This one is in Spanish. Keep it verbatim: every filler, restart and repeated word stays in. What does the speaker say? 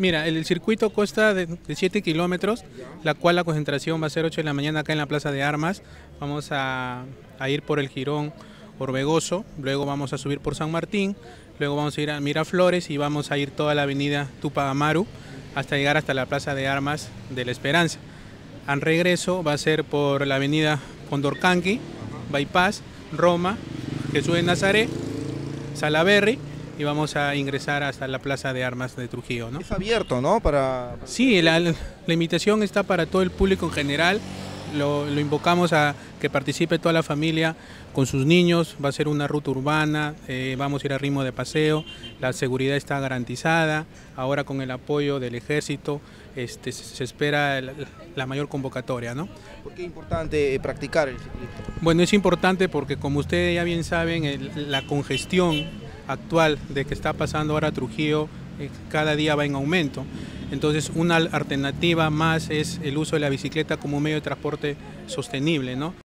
Mira, el, el circuito consta de, de siete kilómetros, la cual la concentración va a ser ocho de la mañana acá en la Plaza de Armas. Vamos a, a ir por el Jirón Orbegoso, luego vamos a subir por San Martín, luego vamos a ir a Miraflores y vamos a ir toda la avenida Tupac Amaru hasta llegar hasta la Plaza de Armas de la Esperanza. Al regreso va a ser por la avenida Condorcanqui, Bypass, Roma, Jesús de Nazaret, Salaberry, y vamos a ingresar hasta la Plaza de Armas de Trujillo, ¿no? Es abierto, ¿no? Para... Sí, la, la invitación está para todo el público en general. Lo, lo invocamos a que participe toda la familia con sus niños. Va a ser una ruta urbana, eh, vamos a ir a ritmo de paseo, la seguridad está garantizada. Ahora con el apoyo del ejército este, se, se espera la, la mayor convocatoria, ¿no? ¿Por qué es importante practicar el ciclismo? Bueno, es importante porque, como ustedes ya bien saben, el, la congestión actual de que está pasando ahora Trujillo eh, cada día va en aumento. Entonces, una alternativa más es el uso de la bicicleta como medio de transporte sostenible, ¿no?